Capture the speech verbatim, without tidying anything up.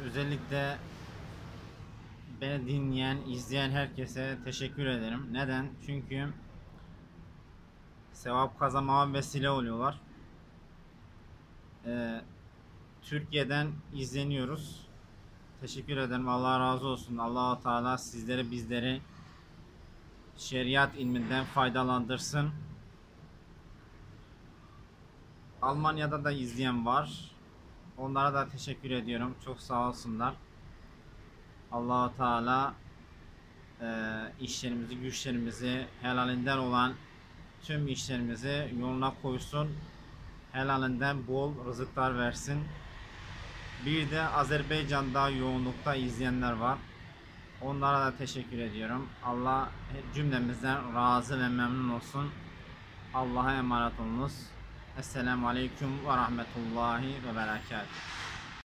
Özellikle beni dinleyen, izleyen herkese teşekkür ederim. Neden? Çünkü sevap kazanmama vesile oluyorlar. Ee, Türkiye'den izleniyoruz. Teşekkür ederim. Allah razı olsun. Allah-u Teala sizleri, bizleri şeriat ilminden faydalandırsın. Almanya'da da izleyen var. Onlara da teşekkür ediyorum. Çok sağ olsunlar. Allah-u Teala e, işlerimizi, güçlerimizi, helalinden olan tüm işlerimizi yoluna koysun. Helalinden bol rızıklar versin. Bir de Azerbaycan'da yoğunlukta izleyenler var. Onlara da teşekkür ediyorum. Allah cümlemizden razı ve memnun olsun. Allah'a emanet olunuz. Esselamu Aleyküm ve Rahmetullahi ve Berekatuhu.